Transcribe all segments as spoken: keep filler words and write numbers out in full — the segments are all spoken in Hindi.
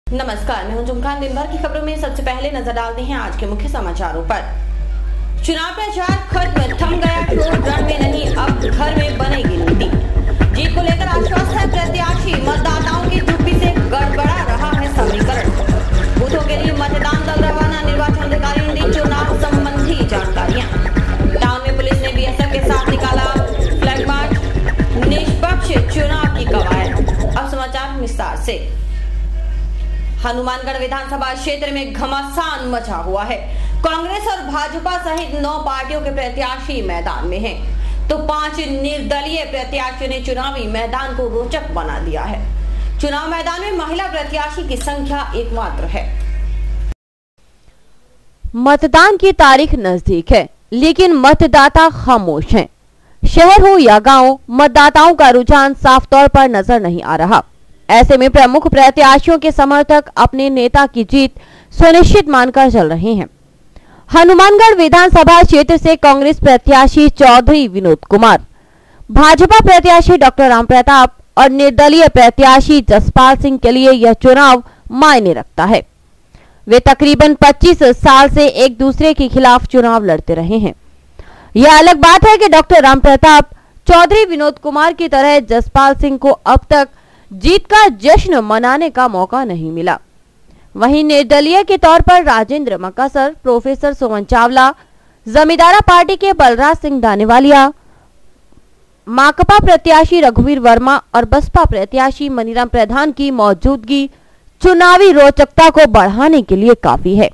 नमस्कार, मैं हूं जुमखान। दिन भर की खबरों में सबसे पहले नजर डालते हैं आज के मुख्य समाचारों पर। चुनाव प्रचार खत्म, थम गया ठोर रण में नहीं, अब घर में बनेगी नीति। जीत को लेकर आश्वस्त है प्रत्याशी, मतदाताओं की चुप्पी से गड़बड़ा रहा है समीकरण। बूथों के लिए मतदान दल रवाना, निर्वाचन अधिकारी ने दी चुनाव संबंधी जानकारियां। टाउन में पुलिस ने बीएसएफ के साथ निकाला फ्लैग मार्च, निष्पक्ष चुनाव की कवायद। अब समाचार विस्तार से। हनुमानगढ़ विधानसभा क्षेत्र में घमासान मचा हुआ है। कांग्रेस और भाजपा सहित नौ पार्टियों के प्रत्याशी मैदान में हैं, तो पांच निर्दलीय प्रत्याशियों ने चुनावी मैदान को रोचक बना दिया है। चुनाव मैदान में महिला प्रत्याशी की संख्या एकमात्र है। मतदान की तारीख नजदीक है, लेकिन मतदाता खामोश हैं। शहर हो या गांव, मतदाताओं का रुझान साफ तौर पर नजर नहीं आ रहा। ऐसे में प्रमुख प्रत्याशियों के समर्थक अपने नेता की जीत सुनिश्चित मानकर चल रहे हैं। हनुमानगढ़ विधानसभा क्षेत्र से कांग्रेस प्रत्याशी चौधरी विनोद कुमार, भाजपा प्रत्याशी डॉक्टर राम प्रताप और निर्दलीय प्रत्याशी जसपाल सिंह के लिए यह चुनाव मायने रखता है। वे तकरीबन पच्चीस साल से एक दूसरे के खिलाफ चुनाव लड़ते रहे हैं। यह अलग बात है कि डॉक्टर राम प्रताप चौधरी विनोद कुमार की तरह जसपाल सिंह को अब तक जीत का जश्न मनाने का मौका नहीं मिला। वहीं निर्दलीय के तौर पर राजेंद्र मकासर, प्रोफेसर सुमन चावला, जमींदारा पार्टी के बलराज सिंह दानेवालिया, माकपा प्रत्याशी रघुवीर वर्मा और बसपा प्रत्याशी मनीराम प्रधान की मौजूदगी चुनावी रोचकता को बढ़ाने के लिए काफी है।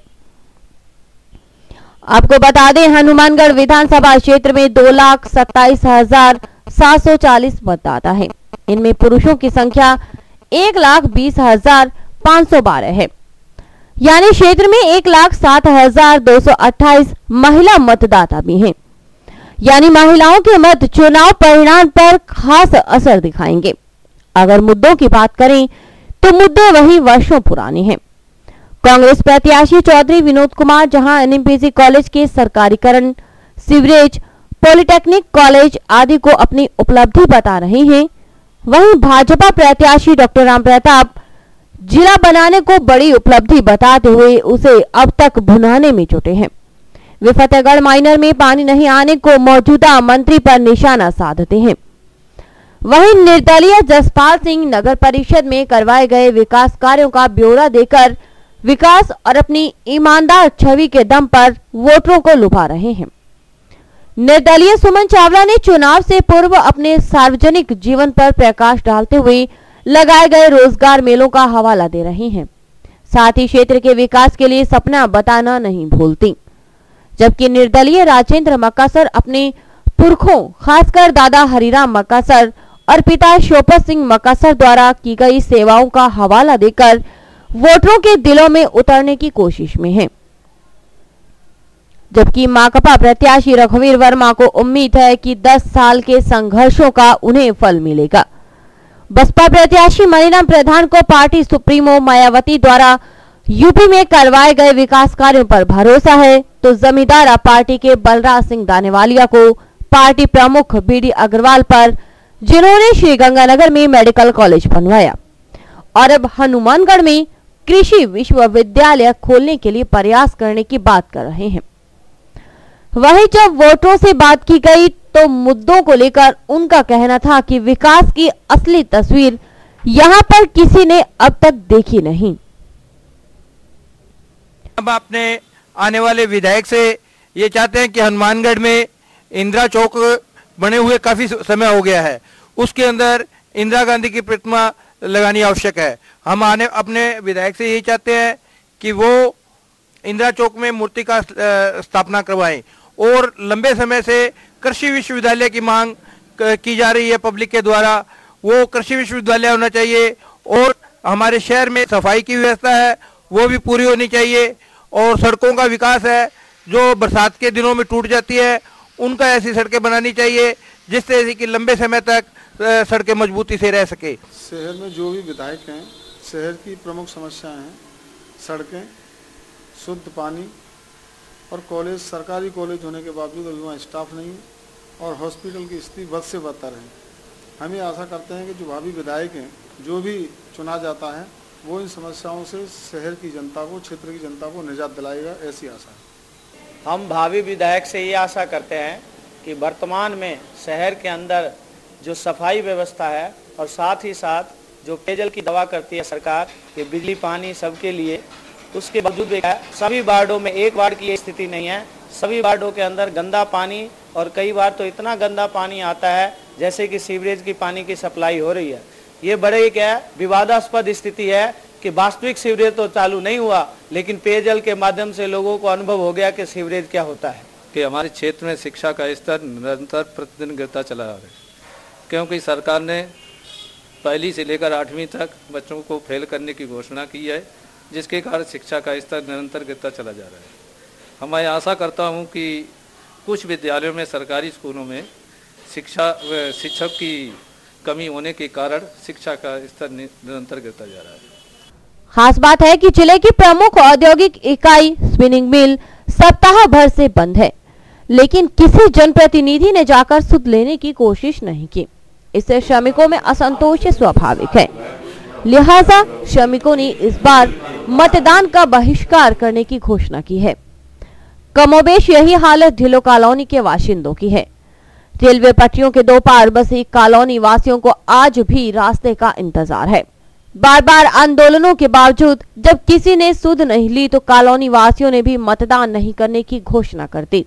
आपको बता दें, हनुमानगढ़ विधानसभा क्षेत्र में दो लाख सत्ताईस हजार सात सौ चालीस मतदाता है। इनमें पुरुषों की संख्या एक लाख बीस हजार पाँच सौ बारह है, यानी क्षेत्र में एक लाख सात हजार दो सौ अट्ठाईस महिला मतदाता भी हैं। यानी महिलाओं के मत चुनाव परिणाम पर खास असर दिखाएंगे। अगर मुद्दों की बात करें तो मुद्दे वही वर्षों पुराने हैं। कांग्रेस प्रत्याशी चौधरी विनोद कुमार जहां एनएमपीसी कॉलेज के सरकारीकरण, सीवरेज, पॉलिटेक्निक कॉलेज आदि को अपनी उपलब्धि बता रहे हैं, वहीं भाजपा प्रत्याशी डॉक्टर राम प्रताप जिला बनाने को बड़ी उपलब्धि बताते हुए उसे अब तक भुनाने में जुटे हैं। वे फतेहगढ़ माइनर में पानी नहीं आने को मौजूदा मंत्री पर निशाना साधते हैं। वहीं निर्दलीय जसपाल सिंह नगर परिषद में करवाए गए विकास कार्यों का ब्यौरा देकर विकास और अपनी ईमानदार छवि के दम पर वोटरों को लुभा रहे हैं। निर्दलीय सुमन चावला ने चुनाव से पूर्व अपने सार्वजनिक जीवन पर प्रकाश डालते हुए लगाए गए रोजगार मेलों का हवाला दे रही हैं। साथ ही क्षेत्र के विकास के लिए सपना बताना नहीं भूलती। जबकि निर्दलीय राजेंद्र मकासर अपने पुरखों, खासकर दादा हरिराम मकासर और पिता शोपत सिंह मकासर द्वारा की गई सेवाओं का हवाला देकर वोटरों के दिलों में उतरने की कोशिश में है। जबकि माकपा प्रत्याशी रघुवीर वर्मा को उम्मीद है कि दस साल के संघर्षों का उन्हें फल मिलेगा। बसपा प्रत्याशी मनीराम प्रधान को पार्टी सुप्रीमो मायावती द्वारा यूपी में करवाए गए विकास कार्यों पर भरोसा है, तो जमींदारा पार्टी के बलराज सिंह दानेवालिया को पार्टी प्रमुख बीडी अग्रवाल पर, जिन्होंने श्रीगंगानगर में मेडिकल कॉलेज बनवाया और अब हनुमानगढ़ में कृषि विश्वविद्यालय खोलने के लिए प्रयास करने की बात कर रहे हैं। वहीं जब वोटरों से बात की गई तो मुद्दों को लेकर उनका कहना था कि विकास की असली तस्वीर यहां पर किसी ने अब तक देखी नहीं। अब अपने आने वाले विधायक से ये चाहते हैं कि हनुमानगढ़ में इंदिरा चौक बने हुए काफी समय हो गया है, उसके अंदर इंदिरा गांधी की प्रतिमा लगानी आवश्यक है। हम आने अपने विधायक से यही चाहते हैं कि वो इंदिरा चौक में मूर्ति का स्थापना करवाएं और लंबे समय से कृषि विश्वविद्यालय की मांग की जा रही है पब्लिक के द्वारा, वो कृषि विश्वविद्यालय होना चाहिए। और हमारे शहर में सफाई की व्यवस्था है वो भी पूरी होनी चाहिए, और सड़कों का विकास है जो बरसात के दिनों में टूट जाती है, उनका ऐसी सड़कें बनानी चाहिए जिससे कि लंबे समय तक सड़कें मजबूती से रह सके। शहर में जो भी विधायक हैं, शहर की प्रमुख समस्याएं हैं सड़कें, शुद्ध पानी और कॉलेज, सरकारी कॉलेज होने के बावजूद अभी वहाँ स्टाफ नहीं और हॉस्पिटल की स्थिति बद से बदतर है। हम ये आशा करते हैं कि जो भावी विधायक हैं, जो भी चुना जाता है, वो इन समस्याओं से शहर की जनता को, क्षेत्र की जनता को निजात दिलाएगा, ऐसी आशा है। हम भावी विधायक से ये आशा करते हैं कि वर्तमान में शहर के अंदर जो सफाई व्यवस्था है और साथ ही साथ जो पेयजल की दवा करती है सरकार, कि बिजली पानी सबके लिए, उसके बावजूद भी सभी वार्डों में, एक वार्ड की ये स्थिति नहीं है, सभी वार्डों के अंदर गंदा पानी, और कई बार तो इतना गंदा पानी आता है जैसे कि सीवरेज की पानी की सप्लाई हो रही है। ये बड़े क्या विवादास्पद स्थिति है कि वास्तविक सीवरेज तो चालू नहीं हुआ, लेकिन पेयजल के माध्यम से लोगों को अनुभव हो गया कि सीवरेज क्या होता है। कि हमारे क्षेत्र में शिक्षा का स्तर निरंतर प्रतिदिन गिरता चला आ रहा है, क्योंकि सरकार ने पहली से लेकर आठवीं तक बच्चों को फेल करने की घोषणा की है, जिसके कारण शिक्षा का स्तर निरंतर गिरता चला जा रहा है। मैं आशा करता हूं कि कुछ विद्यालयों में, सरकारी स्कूलों में शिक्षा शिक्षक की कमी होने के कारण शिक्षा का स्तर निरंतर गिरता जा रहा है। खास बात है कि जिले की प्रमुख औद्योगिक इकाई स्पिनिंग मिल सप्ताह भर से बंद है, लेकिन किसी जनप्रतिनिधि ने जाकर सुध लेने की कोशिश नहीं की। इससे श्रमिकों में असंतोष स्वाभाविक है, लिहाजा श्रमिकों ने इस बार मतदान का बहिष्कार करने की घोषणा की है। कमोबेश यही हालत ढिलो कॉलोनी के बाशिंदों की है। रेलवे पटरियों के दो पार बसी कॉलोनी वासियों को आज भी रास्ते का इंतजार है। बार बार आंदोलनों के बावजूद जब किसी ने सुध नहीं ली तो कॉलोनी वासियों ने भी मतदान नहीं करने की घोषणा कर दी।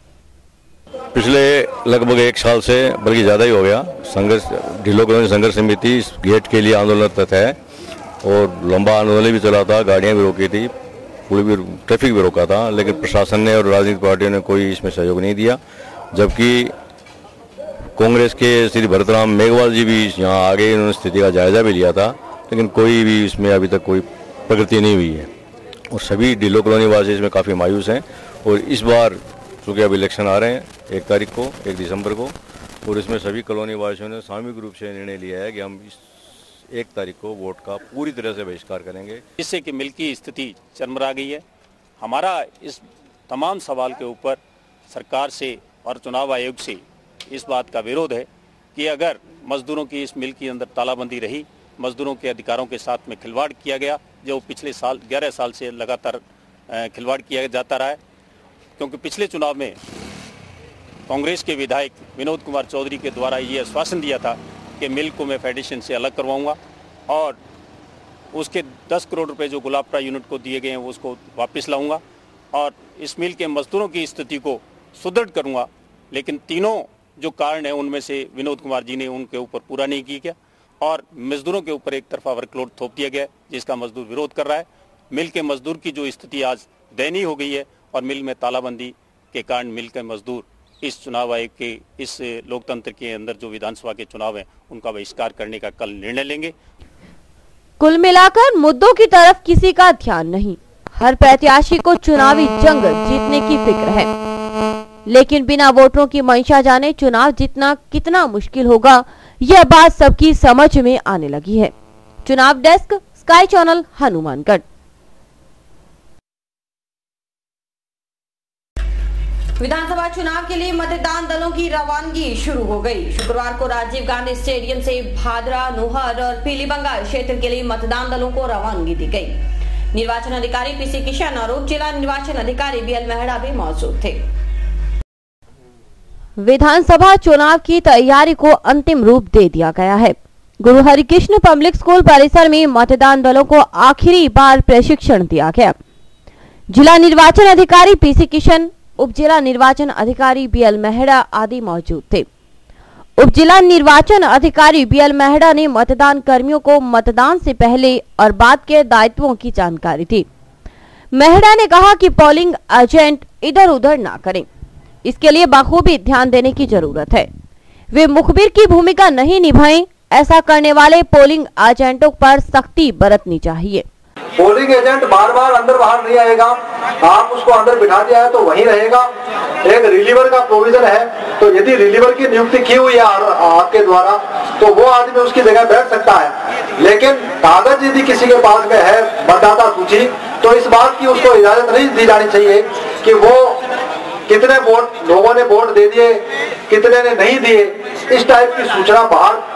पिछले लगभग एक साल से, बल्कि ज़्यादा ही हो गया, संघर्ष ढिलो कॉलोनी संघर्ष समिति इस गेट के लिए आंदोलनरत है और लंबा आंदोलन भी चला था, गाड़ियां भी रोकी थी, पुलिस भी, ट्रैफिक भी रोका था, लेकिन प्रशासन ने और राजनीतिक पार्टियों ने कोई इसमें सहयोग नहीं दिया। जबकि कांग्रेस के श्री भरतराम मेघवाल जी भी यहाँ आ गए, उन्होंने स्थिति का जायजा भी लिया था, लेकिन कोई भी इसमें अभी तक कोई प्रगति नहीं हुई है और सभी ढिलो कॉलोनी वासी इसमें काफ़ी मायूस हैं। और इस बार चूँकि अब इलेक्शन आ रहे हैं एक तारीख को, एक दिसंबर को, और इसमें सभी कॉलोनी वासियों ने सामूहिक रूप से निर्णय लिया है कि हम इस एक तारीख को वोट का पूरी तरह से बहिष्कार करेंगे, जिससे कि मिल की स्थिति चरमरा गई है। हमारा इस तमाम सवाल के ऊपर सरकार से और चुनाव आयोग से इस बात का विरोध है कि अगर मजदूरों की इस मिल के अंदर तालाबंदी रही, मजदूरों के अधिकारों के साथ में खिलवाड़ किया गया, जो पिछले साल ग्यारह साल से लगातार खिलवाड़ किया जाता रहा है। क्योंकि पिछले चुनाव में कांग्रेस के विधायक विनोद कुमार चौधरी के द्वारा ये आश्वासन दिया था कि मिल को मैं फेडरेशन से अलग करवाऊंगा और उसके दस करोड़ रुपए जो गुलाबपुरा यूनिट को दिए गए हैं वो उसको वापस लाऊंगा और इस मिल के मजदूरों की स्थिति को सुदृढ़ करूंगा। लेकिन तीनों जो कारण है उनमें से विनोद कुमार जी ने उनके ऊपर पूरा नहीं किया और मजदूरों के ऊपर एक तरफा वर्कलोड थोप दिया गया, जिसका मजदूर विरोध कर रहा है। मिल के मजदूर की जो स्थिति आज दयनीय हो गई है और मिल में तालाबंदी के कारण मिल के मजदूर इस चुनाव आयोग के, इस लोकतंत्र के अंदर जो विधानसभा के चुनाव हैं उनका बहिष्कार करने का कल निर्णय लेंगे। कुल मिलाकर मुद्दों की तरफ किसी का ध्यान नहीं, हर प्रत्याशी को चुनावी जंग जीतने की फिक्र है, लेकिन बिना वोटरों की मंशा जाने चुनाव जीतना कितना मुश्किल होगा, यह बात सबकी समझ में आने लगी है। चुनाव डेस्क, स्काई चैनल, हनुमानगढ़। विधानसभा चुनाव के लिए मतदान दलों की रवानगी शुरू हो गई। शुक्रवार को राजीव गांधी स्टेडियम से भादरा, नोहर और पीली बंगाल क्षेत्र के लिए मतदान दलों को रवानगी दी गई। निर्वाचन अधिकारी पीसी किशन और उप जिला निर्वाचन अधिकारी बीएल मेहड़ा भी मौजूद थे। विधानसभा चुनाव की तैयारी को अंतिम रूप दे दिया गया है। गुरु हरिकृष्ण पब्लिक स्कूल परिसर में मतदान दलों को आखिरी बार प्रशिक्षण दिया गया। जिला निर्वाचन अधिकारी पीसी किशन, उप जिला निर्वाचन अधिकारी बीएल मेहड़ा आदि मौजूद थे। उप जिला निर्वाचन अधिकारी बीएल मेहड़ा ने मतदान कर्मियों को मतदान से पहले और बाद के दायित्वों की जानकारी दी। मेहड़ा ने कहा कि पोलिंग एजेंट इधर उधर ना करें, इसके लिए बखूबी ध्यान देने की जरूरत है। वे मुखबिर की भूमिका नहीं निभाएं, ऐसा करने वाले पोलिंग एजेंटों पर सख्ती बरतनी चाहिए। पोलिंग एजेंट बार बार अंदर बाहर नहीं आएगा, आप उसको अंदर बिठा दिया है तो वहीं रहेगा। एक रिलीवर का प्रोविजन है, तो यदि रिलीवर की नियुक्ति की हुई है आपके द्वारा तो वो आदमी उसकी जगह बैठ सकता है। लेकिन कागज यदि किसी के पास में है मतदाता सूची, तो इस बात की उसको इजाजत नहीं दी जानी चाहिए कि वो कितने वोट लोगों ने वोट दे दिए, कितने ने नहीं दिए, इस टाइप की सूचना बाहर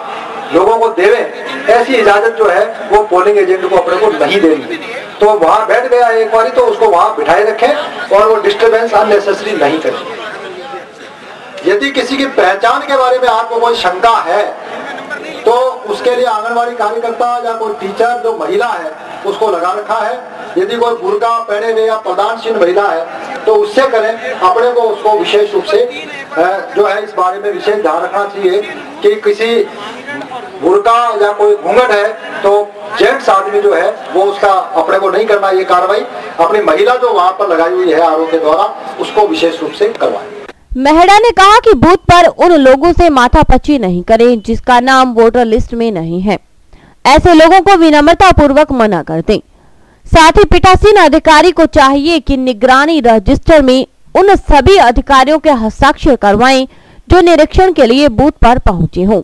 लोगों को देवे, ऐसी इजाजत जो है वो पोलिंग एजेंट को अपने को नहीं देनी। तो वहां बैठ गया एक बारी तो उसको वहां बिठाए रखें और वो डिस्टर्बेंस अननेसेसरी नहीं करें। यदि किसी की पहचान के बारे में आपको कोई शंका है तो उसके लिए आंगनबाड़ी कार्यकर्ता या कोई टीचर जो महिला है उसको लगा रखा है। यदि कोई बुर्का पहने हुए या प्रदानशील महिला है तो उससे करें। अपने को उसको विशेष रूप से जो है इस बारे में विशेष ध्यान रखना चाहिए कि किसी बुर्का या कोई घूंघट है तो जेंट्स आदमी जो है वो उसका अपने को नहीं करना, ये कार्रवाई अपनी महिला जो वहाँ पर लगाई हुई है आरोप के द्वारा उसको विशेष रूप से करवाएं। मेहड़ा ने कहा कि बूथ पर उन लोगों से माथापच्ची नहीं करें जिसका नाम वोटर लिस्ट में नहीं है। ऐसे लोगों को विनम्रता पूर्वक मना कर दें। साथ ही पीठासीन अधिकारी को चाहिए कि निगरानी रजिस्टर में उन सभी अधिकारियों के हस्ताक्षर करवाएं जो निरीक्षण के लिए बूथ पर पहुंचे हों।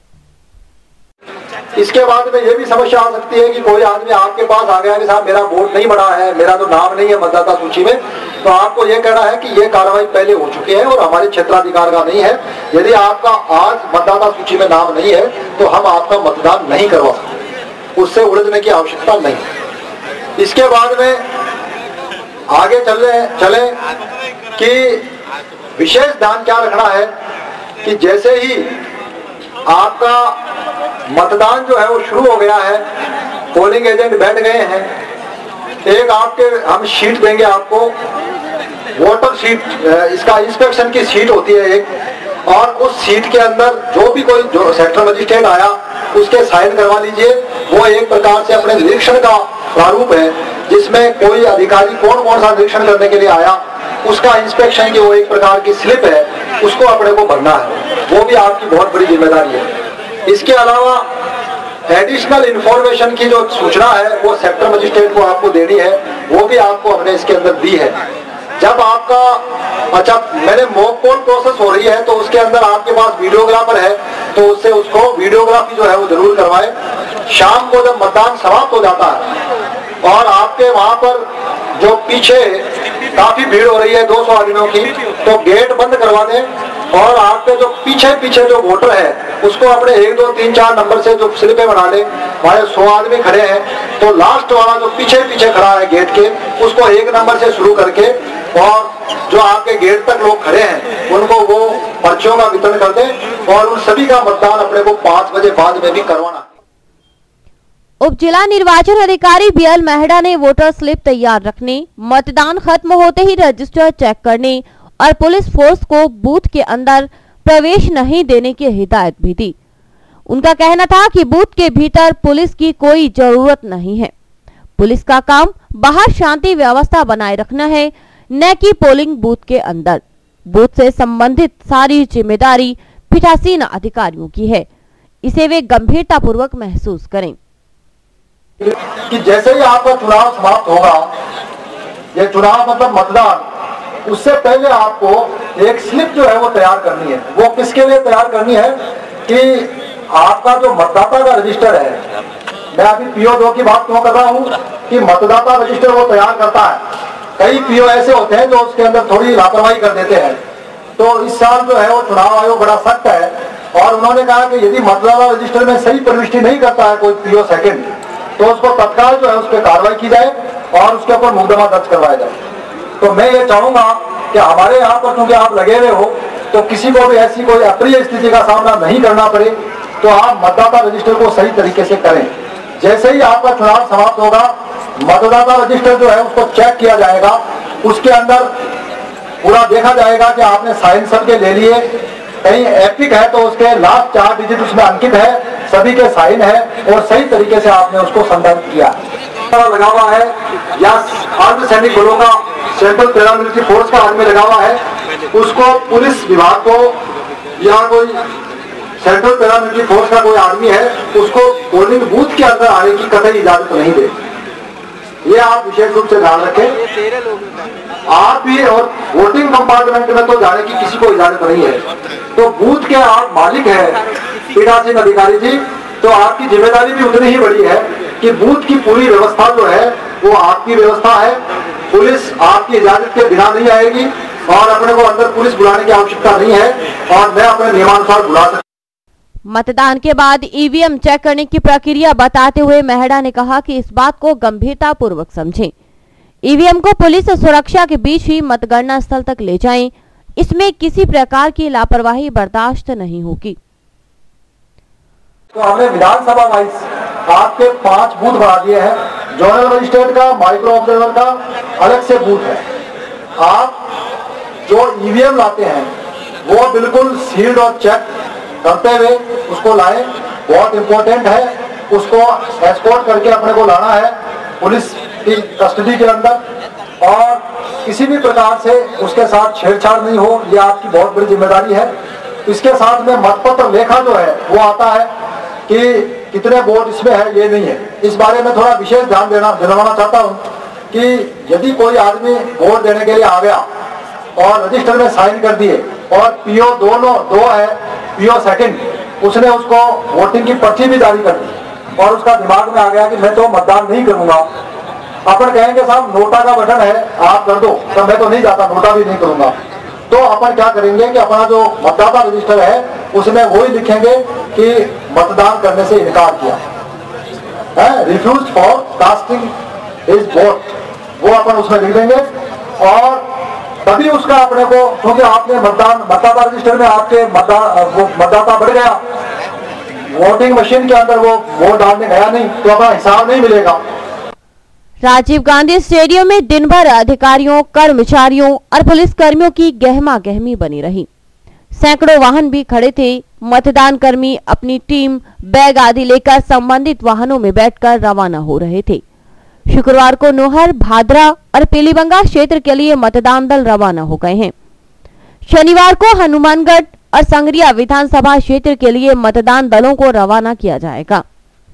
इसके बाद में ये भी समस्या आ सकती है कि कोई आदमी आपके पास आ गया कि साहब मेरा वोट नहीं बढ़ा है, मेरा तो नाम नहीं है मतदाता सूची में, तो आपको ये कहना है कि ये कार्रवाई पहले हो चुकी है और हमारे क्षेत्राधिकार का नहीं है। यदि आपका आज मतदाता सूची में नाम नहीं है तो हम आपका मतदान नहीं करवा सकते, उससे उलझने की आवश्यकता नहीं। इसके बाद में आगे चले चले कि विशेष ध्यान क्या रखना है कि जैसे ही आपका मतदान जो है वो शुरू हो गया है, पोलिंग एजेंट बैठ गए हैं, एक आपके हम शीट देंगे आपको, वोटर शीट, इसका इंस्पेक्शन की शीट होती है एक, और उस शीट के अंदर जो भी कोई जो सेक्टर मजिस्ट्रेट आया उसके साइन करवा लीजिए। वो एक प्रकार से अपने निरीक्षण का प्रारूप है जिसमें कोई अधिकारी कौन कौन सा निरीक्षण करने के लिए आया उसका इंस्पेक्शन की वो एक प्रकार की स्लिप है, उसको अपने को भरना है। वो भी आपकी बहुत बड़ी जिम्मेदारी है। इसके अलावा एडिशनल इंफॉर्मेशन की जो सूचना है वो सेक्टर मजिस्ट्रेट को आपको देनी है, वो भी आपको हमने इसके अंदर दी है। जब आपका अच्छा मैंने मॉक पोल प्रोसेस हो रही है तो उसके अंदर आपके पास वीडियोग्राफर है तो उससे उसको वीडियोग्राफी जो है वो जरूर करवाए। शाम को जब मतदान समाप्त हो जाता है और आपके वहां पर जो पीछे काफी भीड़ हो रही है दो सौ आदमियों की, तो गेट बंद करवा दें और आपके जो पीछे पीछे जो वोटर है उसको अपने एक दो तीन चार नंबर से जो स्लिपें बना ले। हमारे सौ आदमी खड़े हैं तो लास्ट वाला जो पीछे पीछे खड़ा है गेट के उसको एक नंबर से शुरू करके और जो आपके गेट तक लोग खड़े हैं उनको वो पर्चियों का वितरण कर दें और उन सभी का मतदान अपने को पांच बजे बाद में भी करवाना। उप जिला निर्वाचन अधिकारी बीएल मेहड़ा ने वोटर स्लिप तैयार रखने, मतदान खत्म होते ही रजिस्टर चेक करने और पुलिस फोर्स को बूथ के अंदर प्रवेश नहीं देने की हिदायत भी दी। उनका कहना था कि बूथ के भीतर पुलिस की कोई जरूरत नहीं है। पुलिस का काम बाहर शांति व्यवस्था बनाए रखना है, न कि पोलिंग बूथ के अंदर। बूथ से संबंधित सारी जिम्मेदारी पीठासीन अधिकारियों की है, इसे वे गंभीरता पूर्वक महसूस करें। कि जैसे ही आपका चुनाव समाप्त होगा, ये चुनाव मतलब मतदान, उससे पहले आपको एक स्लिप जो है वो तैयार करनी है। वो किसके लिए तैयार करनी है कि आपका जो मतदाता का रजिस्टर है, मैं अभी पीओ दो की बात क्यों कर रहा हूँ कि मतदाता रजिस्टर वो तैयार करता है। कई पीओ ऐसे होते हैं जो उसके अंदर थोड़ी लापरवाही कर देते हैं। तो इस साल जो है वो चुनाव आयोग बड़ा सख्त है और उन्होंने कहा कि यदि मतदाता रजिस्टर में सही प्रविष्टि नहीं करता है कोई पीओ सेकंड तो उसको तत्काल जो है उस पर कार्रवाई की जाए और उसके ऊपर मुकदमा दर्ज करवाया जाए। तो मैं ये चाहूंगा कि हमारे यहाँ पर क्योंकि आप लगे हुए हो तो किसी को भी ऐसी कोई अप्रिय स्थिति का सामना नहीं करना पड़े, तो आप मतदाता रजिस्टर को सही तरीके से करें। जैसे ही आपका चुनाव समाप्त होगा, मतदाता रजिस्टर जो है उसको चेक किया जाएगा, उसके अंदर पूरा देखा जाएगा कि आपने साइन सबके ले लिए, कहीं एपिक है तो उसके लास्ट चार डिजिट उसमें अंकित है, सभी के साइन है और सही तरीके से आपने उसको संदर्भ किया लगा हुआ है या अर्धसैनिक बलों का सेंट्रल पैरामिलिट्री फोर्स का आदमी लगा हुआ है, उसको पुलिस विभाग को या कोई सेंट्रल पैरामिलिट्री फोर्स का कोई आदमी है उसको पोलिंग बूथ के अंदर आने की कतई इजाजत नहीं दे। ये आप विशेष रूप से ध्यान रखें। आप भी और वोटिंग कंपार्टमेंट में तो जाने की किसी को इजाजत नहीं है। तो बूथ के आप मालिक हैं पीठासीन अधिकारी जी, तो आपकी जिम्मेदारी भी उतनी ही बड़ी है कि बूथ की पूरी व्यवस्था जो है वो आपकी व्यवस्था है। पुलिस आपकी इजाजत के बिना नहीं आएगी और अपने को अंदर पुलिस बुलाने की आवश्यकता नहीं है और मैं अपने नियमानुसार बुला सकता। मतदान के बाद ईवीएम चेक करने की प्रक्रिया बताते हुए मेहड़ा ने कहा कि इस बात को गंभीरता पूर्वक समझें। ईवीएम को पुलिस और सुरक्षा के बीच ही मतगणना स्थल तक ले जाएं। इसमें किसी प्रकार की लापरवाही बर्दाश्त नहीं होगी। तो हमने विधानसभा वाइज आपके पांच बूथ बढ़ा दिए हैं। जोनल मजिस्ट्रेट का, माइक्रो ऑब्जर्वर का अलग से बूथ है। आप जो ईवीएम लाते हैं वो बिल्कुल सील्ड और चेक करते हुए उसको लाएं। बहुत इंपॉर्टेंट है, उसको एस्कॉर्ट करके अपने को लाना है पुलिस की कस्टडी के अंदर, और किसी भी प्रकार से उसके साथ छेड़छाड़ नहीं हो, ये आपकी बहुत बड़ी जिम्मेदारी है। इसके साथ में मतपत्र लेखा जो है वो आता है कि कितने वोट इसमें है, ये नहीं है। इस बारे में थोड़ा विशेष ध्यान देना दिलवाना चाहता हूँ कि यदि कोई आदमी वोट देने के लिए आ गया और रजिस्टर में साइन कर दिए और पीओ दोनों दो है, पीओ सेकंड, उसने उसको वोटिंग की पर्ची भी जारी कर दी और उसका दिमाग में आ गया कि मैं तो मतदान नहीं करूंगा, अपन कहेंगे साहब नोटा का बटन है आप कर दो, तो मैं तो नहीं जाता, नोटा भी नहीं करूंगा। तो अपन क्या करेंगे कि अपना जो मतदाता रजिस्टर है उसमें वही लिखेंगे कि मतदान करने से इनकार किया है, refuse for casting his vote, वो अपन उसमें लिख देंगे। और तभी उसका अपने को, क्योंकि आपने मतदान मतदाता रजिस्टर में आपके मतदाता बढ़ गया, वोटिंग मशीन के अंदर वो वोट डालने गया नहीं, तो अपना हिसाब नहीं मिलेगा। राजीव गांधी स्टेडियम में दिन भर अधिकारियों, कर्मचारियों और पुलिस कर्मियों की गहमा गहमी बनी रही। सैकड़ों वाहन भी खड़े थे। मतदान कर्मी अपनी टीम, बैग आदि लेकर संबंधित वाहनों में बैठकर रवाना हो रहे थे। शुक्रवार को नोहर, भादरा और पीलीबंगा क्षेत्र के लिए मतदान दल रवाना हो गए हैं। शनिवार को हनुमानगढ़ और संगरिया विधानसभा क्षेत्र के लिए मतदान दलों को रवाना किया जाएगा।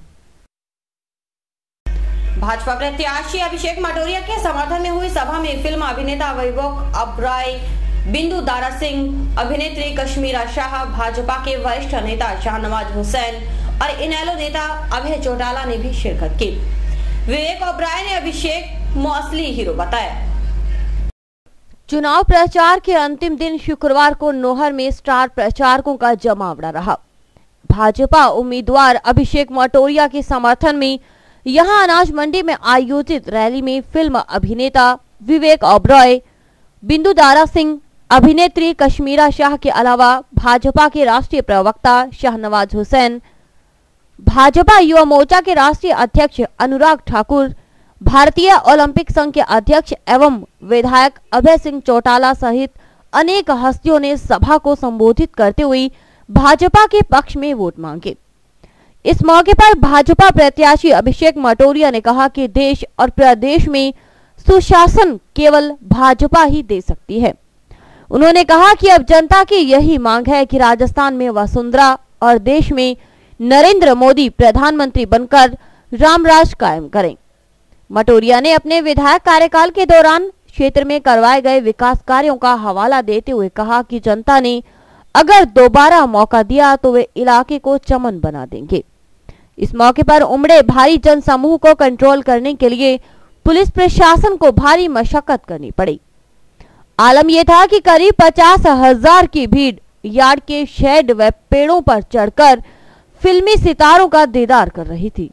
भाजपा प्रत्याशी अभिषेक मटोरिया के समर्थन में हुई सभा में फिल्म अभिनेता विवेक ओबरॉय, बिंदु दारा सिंह, अभिनेत्री कश्मीरा शाह, भाजपा के वरिष्ठ नेता शाहनवाज हुसैन और इनेलो नेता अभय चौटाला ने भी शिरकत की। विवेक ओबरॉय ने अभिषेक मौसली हीरो बताया। चुनाव प्रचार के अंतिम दिन शुक्रवार को नोहर में स्टार प्रचारकों का जमावड़ा रहा। भाजपा उम्मीदवार अभिषेक मटोरिया के समर्थन में यहां अनाज मंडी में आयोजित रैली में फिल्म अभिनेता विवेक ओबरॉय, बिंदु दारा सिंह, अभिनेत्री कश्मीरा शाह के अलावा भाजपा के राष्ट्रीय प्रवक्ता शाहनवाज हुसैन, भाजपा युवा मोर्चा के राष्ट्रीय अध्यक्ष अनुराग ठाकुर, भारतीय ओलंपिक संघ के अध्यक्ष एवं विधायक अभय सिंह चौटाला सहित अनेक हस्तियों ने सभा को संबोधित करते हुए भाजपा के पक्ष में वोट मांगे। इस मौके पर भाजपा प्रत्याशी अभिषेक मटोरिया ने कहा कि देश और प्रदेश में सुशासन केवल भाजपा ही दे सकती है। उन्होंने कहा कि अब जनता की यही मांग है कि राजस्थान में वसुंधरा और देश में नरेंद्र मोदी प्रधानमंत्री बनकर रामराज कायम करें। मटोरिया ने अपने विधायक कार्यकाल के दौरान क्षेत्र में करवाए गए विकास कार्यों का हवाला देते हुए कहा कि जनता ने अगर दोबारा मौका दिया तो वे इलाके को चमन बना देंगे। इस मौके पर उमड़े भारी जन समूह को कंट्रोल करने के लिए पुलिस प्रशासन को भारी मशक्कत करनी पड़ी। आलम यह था कि करीब पचास हजार की भीड़ यार्ड के शेड व पेड़ों पर चढ़कर फिल्मी सितारों का दीदार कर रही थी।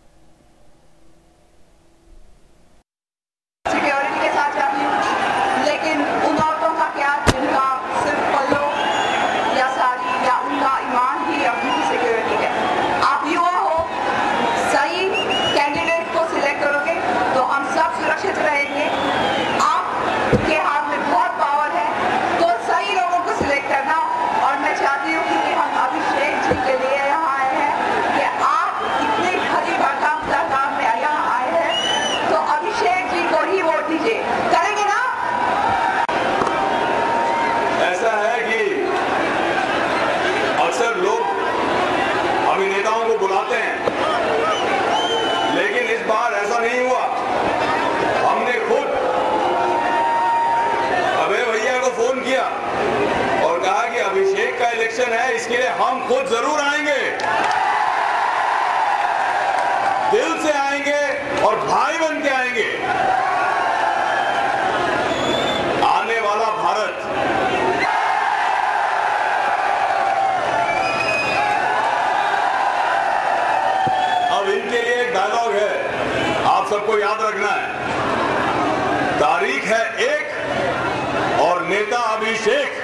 सिक्योरिटी के साथ जाती हूँ, लेकिन उन औरतों का क्या जिनका सिर्फ पल्लो या साड़ी या उनका ईमान ही अपनी सिक्योरिटी है। आप युवा हो, सही कैंडिडेट को सिलेक्ट करोगे तो हम सब सुरक्षित रहेंगे। आपके हाथ में बहुत पावर है, तो सही लोगों को सिलेक्ट करना। और मैं चाहती हूँ कि हम अभिषेक जी के लिए यहाँ आए हैं कि आप इतनी खरी बात काम में यहाँ आए हैं, तो अभिषेक जी को ही वोट दीजिए। करेंगे ना? ऐसा है कि अक्सर लोग अभिनेताओं को बुलाते हैं, लेकिन इस बार ऐसा नहीं हुआ। हमने खुद अभय भैया को फोन किया और कहा कि अभिषेक का इलेक्शन है, इसके लिए हम खुद जरूर आएंगे, दिल से आएंगे और भाई बन के आएंगे। आने वाला भारत देना है। तारीख है एक और नेता अभिषेक।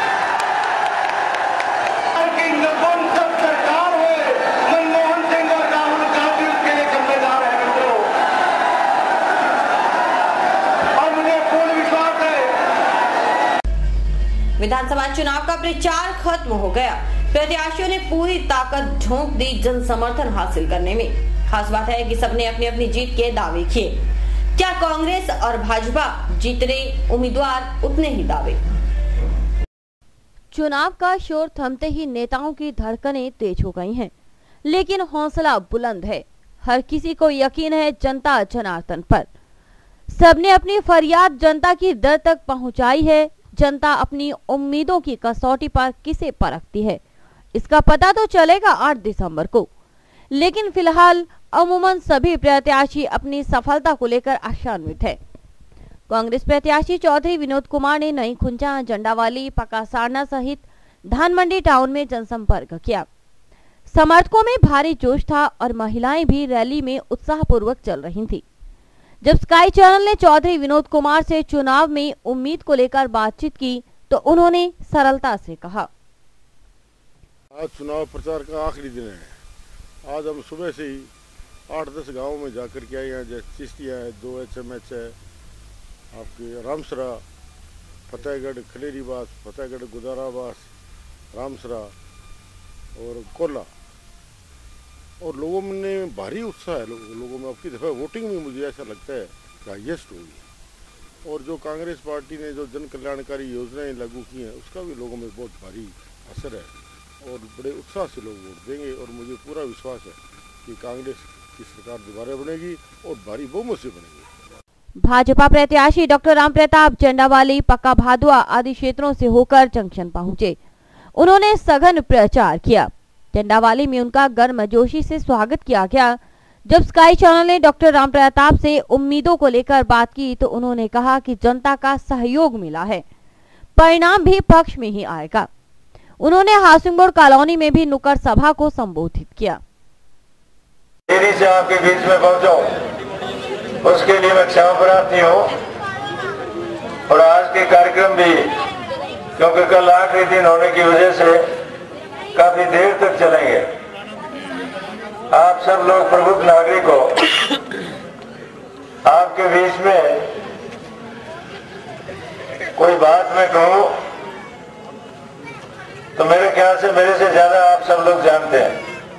सरकार है, मनमोहन सिंह और राहुल गांधी उसके लिए जिम्मेदार है मित्रों, और मुझे पूर्ण विश्वास है। विधानसभा चुनाव का प्रचार खत्म हो गया। प्रत्याशियों ने पूरी ताकत झोंक दी जन समर्थन हासिल करने में। खास बात है कि सबने अपनी अपनी जीत के दावे किए। क्या कांग्रेस और भाजपा जीत रहे उम्मीदवार उतने ही दावे। चुनाव का शोर थमते ही नेताओं की धड़कनें तेज हो गई हैं, लेकिन हौसला बुलंद है। हर किसी को यकीन है जनता जनार्दन पर। सबने अपनी फरियाद जनता की दर तक पहुंचाई है। जनता अपनी उम्मीदों की कसौटी पर किसे परखती है, इसका पता तो चलेगा आठ दिसंबर को। लेकिन फिलहाल अमूमन सभी प्रत्याशी अपनी सफलता को लेकर आशान्वित है। कांग्रेस प्रत्याशी चौधरी विनोद कुमार ने नई खुंचा, जंडावाली, पकासारना सहित धानमंडी टाउन में जनसंपर्क किया। समर्थकों में भारी जोश था और महिलाएं भी रैली में उत्साहपूर्वक चल रही थी। जब स्काई चैनल ने चौधरी विनोद कुमार से चुनाव में उम्मीद को लेकर बातचीत की तो उन्होंने सरलता से कहा, आज चुनाव प्रचार का आखिरी दिन है। आज हम सुबह से ही आठ दस गांवों में जाकर के आए हैं, जैसे चिश्तिया है, दो एच एम एच है, आपके रामसरा, फतेहगढ़ खलेरीबास, फतेहगढ़ गुदाराबास, रामसरा और कोला, और लोगों में भारी उत्साह है। लो, लोगों में आपकी दफा वोटिंग में मुझे ऐसा लगता है कि हाइएस्ट होगी। और जो कांग्रेस पार्टी ने जो जन कल्याणकारी योजनाएं लागू की हैं उसका भी लोगों में बहुत भारी असर है और बड़े उत्साह से लोग वोट देंगे। और मुझे पूरा विश्वास है कि कांग्रेस की सरकार दोबारा बनेगी और भारी बहुमत से बनेगी। भाजपा प्रत्याशी डॉक्टर राम प्रताप जंडावाली, पक्का भादुआ आदि क्षेत्रों से होकर जंक्शन पहुंचे। उन्होंने सघन प्रचार किया। जंडावाली में उनका गर्मजोशी से स्वागत किया गया। जब स्काई चैनल ने डॉक्टर राम प्रताप से उम्मीदों को लेकर बात की तो उन्होंने कहा कि जनता का सहयोग मिला है, परिणाम भी पक्ष में ही आएगा। उन्होंने हासिमगढ़ कॉलोनी में भी नुक्कड़ सभा को संबोधित किया। देरी से आपके बीच में पहुंचाऊं, उसके लिए मैं क्षमा प्रार्थी हूँ। और आज के कार्यक्रम भी क्योंकि कल आखिरी दिन होने की वजह से काफी देर तक चलेंगे। आप सब लोग प्रबुद्ध नागरिक हो, आपके बीच में कोई बात मैं कहूं तो मेरे ख्याल से मेरे से ज्यादा आप सब लोग जानते हैं।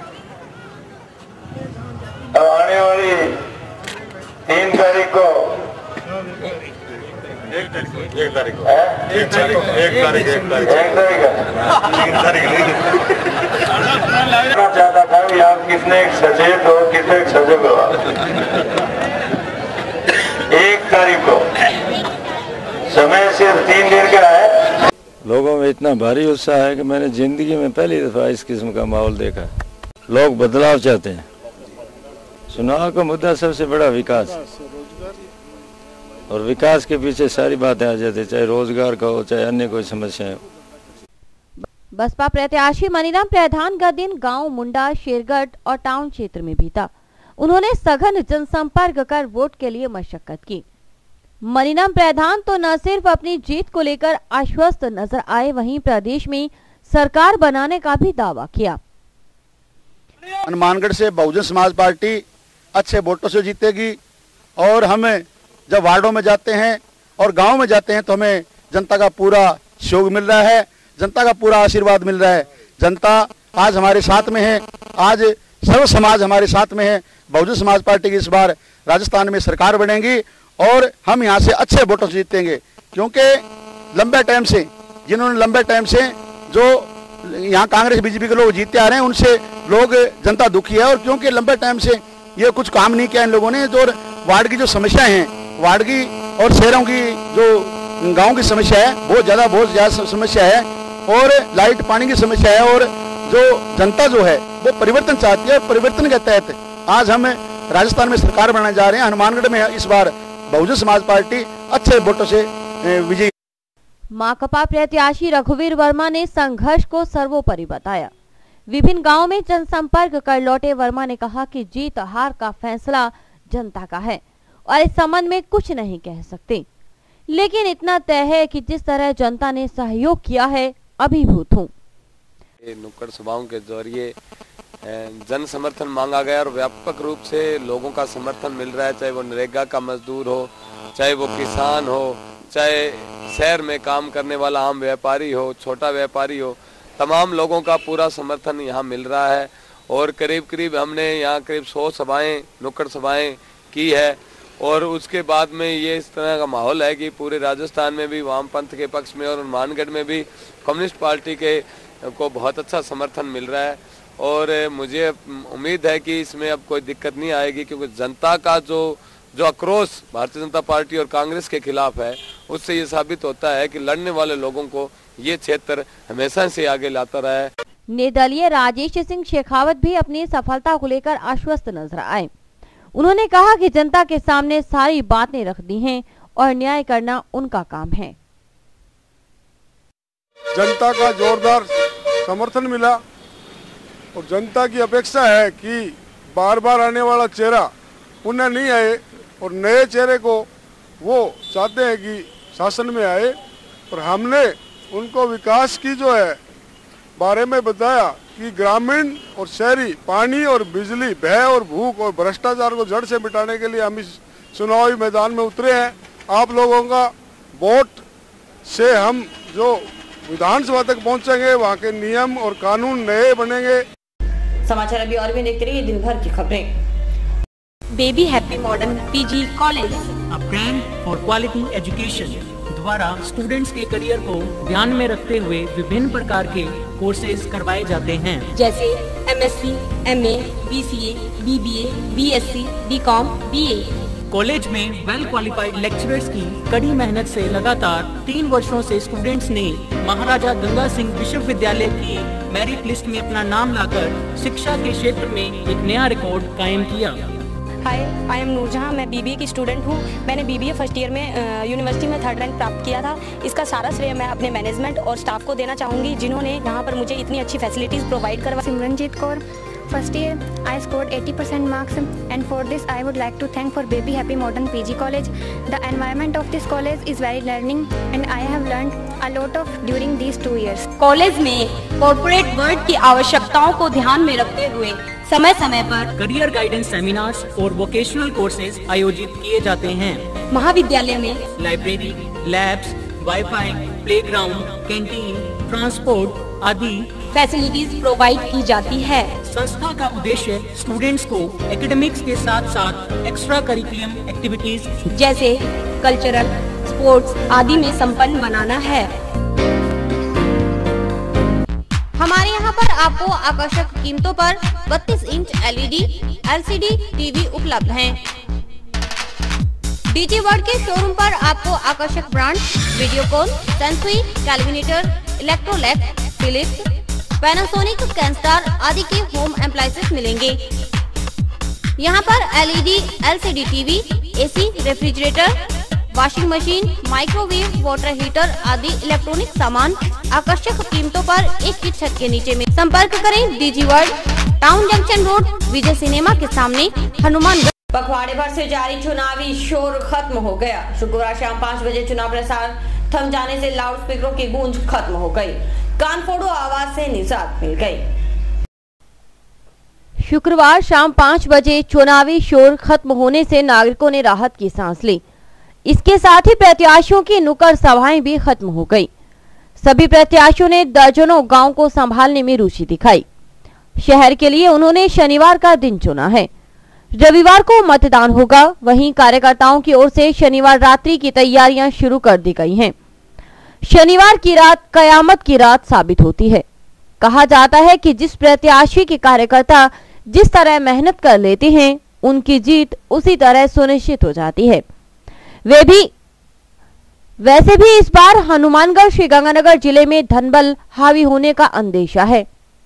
अब आने वाली तीन तारीख को एक तारीख एक तारीख एक तारीख एक तारीख एक तारीख एक तारीख चाहता था कि आप कितने सचेत हो, कितने सजग हो। एक तारीख को समय सिर्फ तीन दिन का है। लोगों में इतना भारी उत्साह है कि मैंने जिंदगी में पहली दफा इस किस्म का माहौल देखा। लोग बदलाव चाहते हैं। चुनाव का मुद्दा सबसे बड़ा विकास, और विकास के पीछे सारी बातें आ जाती, चाहे रोजगार का हो, चाहे अन्य कोई समस्या हो। बसपा प्रत्याशी मनीराम प्रधान का दिन गांव मुंडा, शेरगढ़ और टाउन क्षेत्र में बीता। उन्होंने सघन जनसंपर्क कर वोट के लिए मशक्कत की। मनीराम प्रधान तो न सिर्फ अपनी जीत को लेकर आश्वस्त नजर आए, वहीं प्रदेश में सरकार बनाने का भी दावा किया। हनुमानगढ़ से बहुजन समाज पार्टी अच्छे वोटों से जीतेगी और हमें जब वार्डों में जाते हैं और गांव में जाते हैं तो हमें जनता का पूरा सहयोग मिल रहा है, जनता का पूरा आशीर्वाद मिल रहा है। जनता आज हमारे साथ में है, आज सर्व समाज हमारे साथ में है। बहुजन समाज पार्टी की इस बार राजस्थान में सरकार बनेगी और हम यहाँ से अच्छे वोटों से जीतेंगे, क्योंकि लंबे टाइम से जिन्होंने लंबे टाइम से जो यहाँ कांग्रेस बीजेपी के लोग जीतते आ रहे हैं उनसे लोग जनता दुखी है। और क्योंकि लंबे टाइम से ये कुछ काम नहीं किया इन लोगों ने, जो वार्ड की जो समस्याएं हैं, वार्ड की और शहरों की जो गांव की समस्या है, बहुत ज्यादा बहुत ज्यादा समस्या है, और लाइट पानी की समस्या है। और जो जनता जो है वो परिवर्तन चाहती है। परिवर्तन के तहत आज हम राजस्थान में सरकार बनाने जा रहे हैं। हनुमानगढ़ में इस बार बहुजन समाज पार्टी अच्छे वोटों से विजयी। माकपा प्रत्याशी रघुवीर वर्मा ने संघर्ष को सर्वोपरि बताया। विभिन्न गांवों में जनसंपर्क कर लौटे वर्मा ने कहा कि जीत हार का फैसला जनता का है। और इस संबंध में कुछ नहीं कह सकते, लेकिन इतना तय है कि जिस तरह जनता ने सहयोग किया है अभिभूत हूँ। नुक्कड़ सभाओं के जरिए जन समर्थन मांगा गया और व्यापक रूप से लोगों का समर्थन मिल रहा है, चाहे वो नरेगा का मजदूर हो, चाहे वो किसान हो, चाहे शहर में काम करने वाला आम व्यापारी हो, छोटा व्यापारी हो, तमाम लोगों का पूरा समर्थन यहाँ मिल रहा है। और करीब करीब हमने यहाँ करीब सौ सभाएं नुक्कड़ सभाएं की है और उसके बाद में ये इस तरह का माहौल है कि पूरे राजस्थान में भी वामपंथ के पक्ष में और हनुमानगढ़ में भी कम्युनिस्ट पार्टी के को बहुत अच्छा समर्थन मिल रहा है। और मुझे उम्मीद है कि इसमें अब कोई दिक्कत नहीं आएगी, क्योंकि जनता का जो जो आक्रोश भारतीय जनता पार्टी और कांग्रेस के खिलाफ है, उससे ये साबित होता है कि लड़ने वाले लोगों को ये क्षेत्र हमेशा से आगे लाता रहा है। निर्दलीय राजेश सिंह शेखावत भी अपनी सफलता को लेकर आश्वस्त नजर आए। उन्होंने कहा कि जनता के सामने सारी बातें रख दी हैं और न्याय करना उनका काम है। जनता का जोरदार समर्थन मिला और जनता की अपेक्षा है कि बार बार आने वाला चेहरा पुनः नहीं आए और नए चेहरे को वो चाहते हैं कि शासन में आए। और हमने उनको विकास की जो है बारे में बताया कि ग्रामीण और शहरी पानी और बिजली, भय और भूख और भ्रष्टाचार को जड़ से मिटाने के लिए हम इस चुनावी मैदान में उतरे हैं। आप लोगों का वोट से हम जो विधानसभा तक पहुंचेंगे, वहाँ के नियम और कानून नए बनेंगे। समाचार अभी और भी देखते रहिए दिन भर की खबरें। Baby happy modern PG college, a brand for quality education द्वारा स्टूडेंट्स के करियर को ध्यान में रखते हुए विभिन्न प्रकार के कोर्सेज करवाए जाते हैं, जैसे MSc, MA, BCA, BBA, BSc, BCom, BA. College में वेल क्वालिफाइड लेक्चरर्स की कड़ी मेहनत से लगातार तीन वर्षों से स्टूडेंट्स ने महाराजा गंगा सिंह विश्वविद्यालय की मेरिट लिस्ट में अपना नाम लाकर शिक्षा के क्षेत्र में एक नया रिकॉर्ड कायम किया। हाय, आई एम नूरजहां, मैं बीबीए की स्टूडेंट हूं। मैंने बीबीए फर्स्ट ईयर में यूनिवर्सिटी में थर्ड रैंक प्राप्त किया था। इसका सारा श्रेय मैं अपने मैनेजमेंट और स्टाफ को देना चाहूँगी, जिन्होंने यहाँ पर मुझे इतनी अच्छी फैसिलिटीज़ प्रोवाइड करवा। Simranjeet Kaur, first year I scored eighty percent marks, and for this I would like to thank for Baby Happy Modern P G College. The environment of this college is very learning and I have learned a lot of during these two years. College में कॉर्पोरेट वर्ल्ड की आवश्यकताओं को ध्यान में रखते हुए समय समय पर करियर गाइडेंस सेमिनार्स और वोकेशनल कोर्सेज आयोजित किए जाते हैं। महाविद्यालय में library, labs, WiFi, playground, canteen, transport आदि फैसिलिटीज प्रोवाइड की जाती है। संस्था का उद्देश्य स्टूडेंट्स को एकेडमिक्स के साथ साथ एक्स्ट्रा करिकुलम एक्टिविटीज जैसे कल्चरल, स्पोर्ट्स आदि में संपन्न बनाना है। हमारे यहाँ पर आपको आकर्षक कीमतों पर बत्तीस इंच एलईडी, एलसीडी टीवी उपलब्ध हैं। डीजी वर्ल्ड के शोरूम पर आपको आकर्षक brand Videocon, Sansui, Kelvinator, Electrolux, Philips, Panasonic, Kenstar आदि के होम एप्लायंसेस मिलेंगे। यहाँ पर LED, LCD TV, AC, refrigerator, washing machine, microwave, water heater आदि इलेक्ट्रॉनिक सामान आकर्षक कीमतों पर एक ही छत के नीचे में। संपर्क करें DG world, town junction road, Vijay cinema के सामने, हनुमानगढ़। पखवाड़े भर से जारी चुनावी शोर खत्म हो गया। शुक्रवार शाम पाँच बजे चुनाव प्रसार थम जाने से लाउड स्पीकरों की गूंज खत्म हो गई। कान फोड़ो आवाज से निजात मिल गई। शुक्रवार शाम पाँच बजे चुनावी शोर खत्म होने से नागरिकों ने राहत की सांस ली। इसके साथ ही प्रत्याशियों की नुक्कड़ सभाएं भी खत्म हो गई। सभी प्रत्याशियों ने दर्जनों गांव को संभालने में रुचि दिखाई। शहर के लिए उन्होंने शनिवार का दिन चुना है। रविवार को मतदान होगा। वहीं कार्यकर्ताओं की ओर से शनिवार रात्रि की तैयारियां शुरू कर दी गई हैं। शनिवार की रात कयामत की रात साबित होती है। कहा जाता है कि जिस प्रत्याशी के कार्यकर्ता जिस तरह मेहनत कर लेते हैं, उनकी जीत उसी तरह सुनिश्चित हो जाती है। वे भी वैसे भी इस बार हनुमानगढ़ श्रीगंगानगर जिले में धनबल हावी होने का अंदेशा है।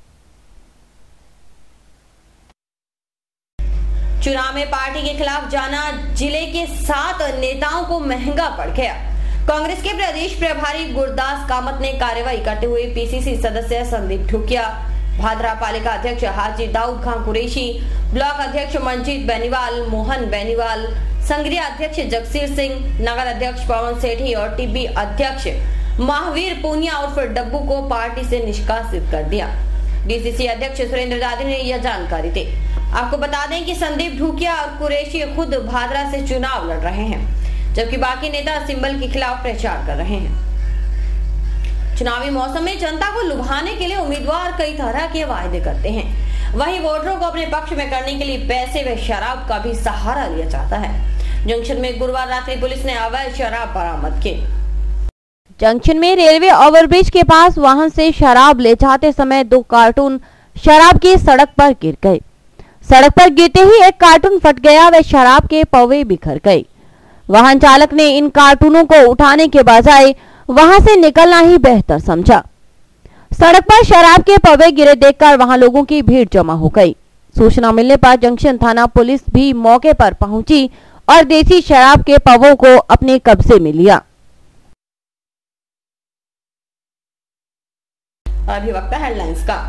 चुनाव में पार्टी के खिलाफ जाना जिले के सात नेताओं को महंगा पड़ गया। कांग्रेस के प्रदेश प्रभारी गुरदास कामत ने कार्रवाई करते हुए पीसीसी सदस्य संदीप ठुकिया, भादरा पालिका अध्यक्ष हाजी दाऊद खान कुरैशी, ब्लॉक अध्यक्ष मंजीत बेनीवाल, मोहन बेनीवाल, संघीय अध्यक्ष जगसीर सिंह, नगर अध्यक्ष पवन सेठी और टीबी अध्यक्ष महावीर पूनिया उर्फ डब्बू को पार्टी से निष्कासित कर दिया। डीसीसी अध्यक्ष सुरेंद्र दादी ने यह जानकारी दी। आपको बता दें कि संदीप ढूकिया और कुरैशी खुद भादरा से चुनाव लड़ रहे हैं, जबकि बाकी नेता सिंबल के खिलाफ प्रचार कर रहे हैं। चुनावी मौसम में जनता को लुभाने के लिए उम्मीदवार कई तरह के वायदे करते हैं, वहीं वोटरों को अपने पक्ष में करने के लिए पैसे व शराब का भी सहारा लिया जाता है। जंक्शन में गुरुवार रात्रि पुलिस ने अवैध शराब बरामद की। जंक्शन में रेलवे ओवरब्रिज के पास वाहन से शराब ले जाते समय दो कार्टून शराब की सड़क पर गिर गए। सड़क पर गिरते ही एक कार्टून फट गया व शराब के पौवे बिखर गए। वाहन चालक ने इन कार्टूनों को उठाने के बजाय वहां से निकलना ही बेहतर समझा। सड़क पर शराब के पौवे गिरे देखकर वहां लोगों की भीड़ जमा हो गई। सूचना मिलने पर जंक्शन थाना पुलिस भी मौके पर पहुंची और देसी शराब के पौवों को अपने कब्जे में लिया। अभी वक्त है हेडलाइंस का।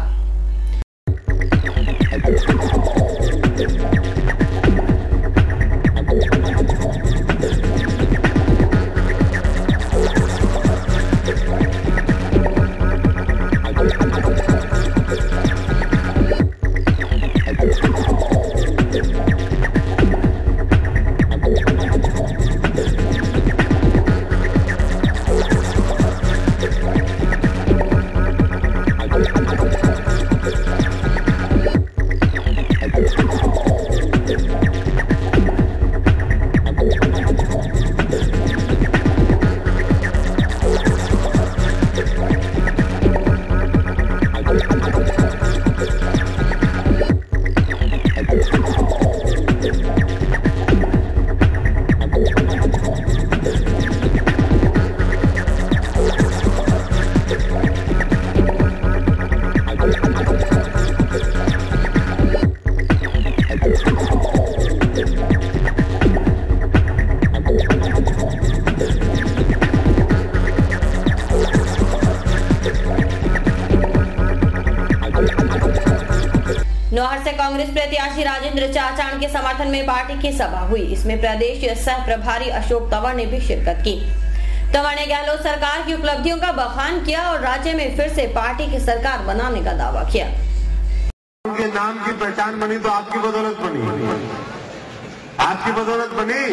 नौहर से कांग्रेस प्रत्याशी राजेंद्र चाचाण के समर्थन में पार्टी की सभा हुई। इसमें प्रदेश सह प्रभारी अशोक तंवर ने भी शिरकत की। तंवर ने गहलोत सरकार की उपलब्धियों का बखान किया और राज्य में फिर से पार्टी की सरकार बनाने का दावा किया। उनके नाम की पहचान बनी तो आपकी बदौलत बनी, आपकी बदौलत बनी।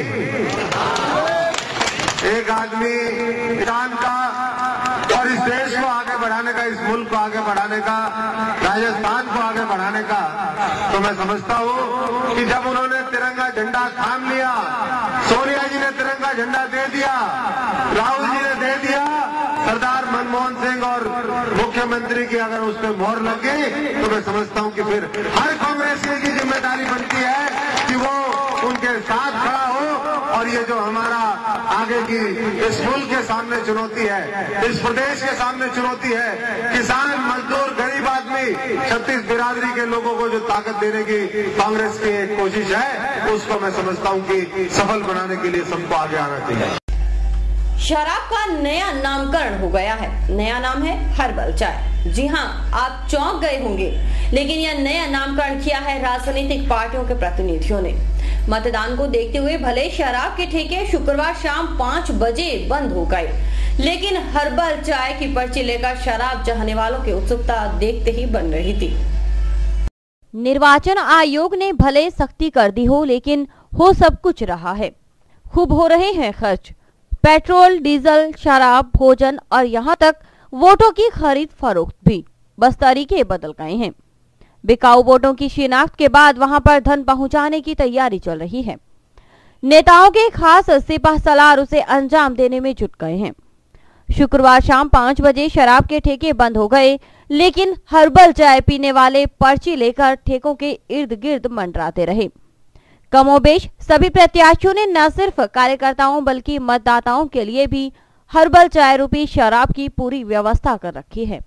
एक आदमी किसान का और इस देश को आगे बढ़ाने का, इस मुल्क को आगे बढ़ाने का, राजस्थान को आगे बढ़ाने का, तो मैं समझता हूँ कि जब उन्होंने तिरंगा झंडा थाम लिया, सोनिया जी ने तिरंगा झंडा दे दिया, राहुल जी ने दे दिया, सरदार मनमोहन सिंह और मुख्यमंत्री की अगर उस पर मोहर लग गई तो मैं समझता हूँ कि फिर हर कांग्रेसी की जिम्मेदारी बनती है कि वो उनके साथ खड़ा हो। और ये जो हमारा आगे की इस मुल्क के सामने चुनौती है, इस प्रदेश के सामने चुनौती है, किसान, मजदूर, गरीब आदमी, छत्तीस बिरादरी के लोगों को जो ताकत देने की कांग्रेस की एक कोशिश है, उसको मैं समझता हूँ कि सफल बनाने के लिए सबको आगे आना चाहिए। शराब का नया नामकरण हो गया है। नया नाम है हर्बल चाय। जी हां, आप चौंक गए होंगे, लेकिन यह नया नामकरण किया है राजनीतिक पार्टियों के प्रतिनिधियों ने। मतदान को देखते हुए भले शराब के ठेके शुक्रवार शाम पाँच बजे बंद हो गए, लेकिन हर्बल चाय की पर्ची लेकर शराब चाहने वालों की उत्सुकता देखते ही बन रही थी। निर्वाचन आयोग ने भले सख्ती कर दी हो, लेकिन हो सब कुछ रहा है। खूब हो रहे हैं खर्च। पेट्रोल, डीजल, शराब, भोजन और यहाँ तक वोटों की खरीद फरोख्त भी, बस तरीके बदल गए हैं। बिकाऊ वोटों की शिनाख्त के बाद वहां पर धन पहुंचाने की तैयारी चल रही है। नेताओं के खास सिपह सलार उसे अंजाम देने में जुट गए हैं। शुक्रवार शाम पाँच बजे शराब के ठेके बंद हो गए, लेकिन हर्बल चाय पीने वाले पर्ची लेकर ठेकों के इर्द गिर्द मंडराते रहे। कमोबेश सभी प्रत्याशियों ने न सिर्फ कार्यकर्ताओं बल्कि मतदाताओं के लिए भी हर्बल चाय रूपी शराब की पूरी व्यवस्था कर रखी है।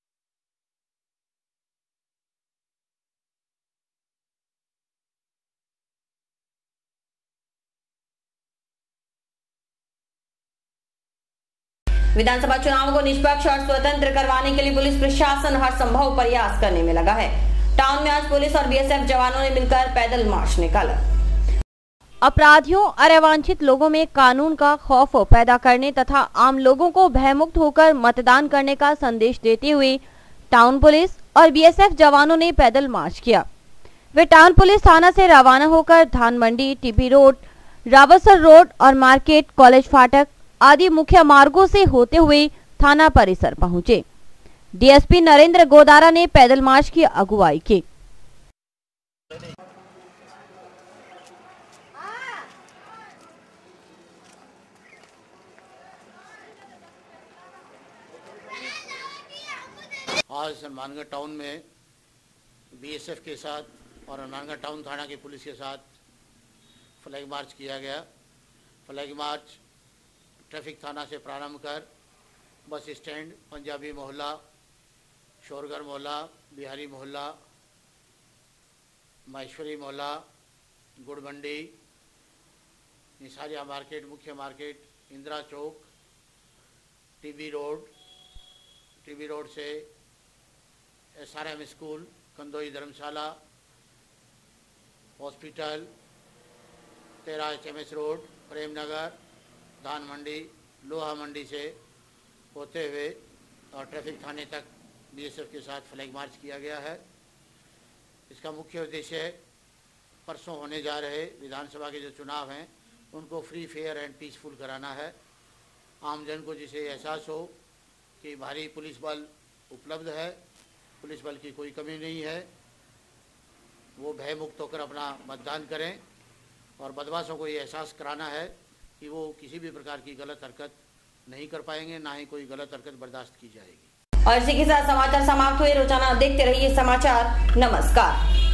विधानसभा चुनाव को निष्पक्ष और स्वतंत्र करवाने के लिए पुलिस प्रशासन हर संभव प्रयास करने में लगा है। टाउन में आज पुलिस और बीएसएफ जवानों ने मिलकर पैदल मार्च निकाला। अपराधियों और अवांछित लोगों में कानून का खौफ पैदा करने तथा आम लोगों को भयमुक्त होकर मतदान करने का संदेश देते हुए टाउन पुलिस और बीएसएफ जवानों ने पैदल मार्च किया। वे टाउन पुलिस थाना से रवाना होकर धान मंडी, टीपी रोड, रावतसर रोड और मार्केट, कॉलेज फाटक आदि मुख्य मार्गों से होते हुए थाना परिसर पहुंचे। डीएसपी नरेंद्र गोदारा ने पैदल मार्च की अगुवाई की। आज हनुमानगढ़ टाउन में बीएसएफ के साथ और हनुमानगढ़ टाउन थाना की पुलिस के साथ फ्लैग मार्च किया गया। फ्लैग मार्च ट्रैफिक थाना से प्रारंभ कर बस स्टैंड, पंजाबी मोहल्ला, शोरगर मोहल्ला, बिहारी मोहल्ला, माहेश्वरी मोहल्ला, गुड़ मंडी, निसारिया मार्केट, मुख्य market, Indira Chowk, TB road, TB road से SRM school, Kandoi Dharamshala, hospital, तेरह एचएमएस रोड, प्रेमनगर, धान मंडी, लोहा मंडी से होते हुए और ट्रैफिक थाने तक बीएसएफ के साथ फ्लैग मार्च किया गया है। इसका मुख्य उद्देश्य परसों होने जा रहे विधानसभा के जो चुनाव हैं उनको फ्री, फेयर एंड पीसफुल कराना है। आमजन को जिसे एहसास हो कि भारी पुलिस बल उपलब्ध है, पुलिस बल की कोई कमी नहीं है, वो भय मुक्त होकर अपना मतदान करें और बदमाशों को ये एहसास कराना है कि वो किसी भी प्रकार की गलत हरकत नहीं कर पाएंगे, ना ही कोई गलत हरकत बर्दाश्त की जाएगी। और इसी के साथ समाचार समाप्त हुए। रोजाना देखते रहिए समाचार। नमस्कार।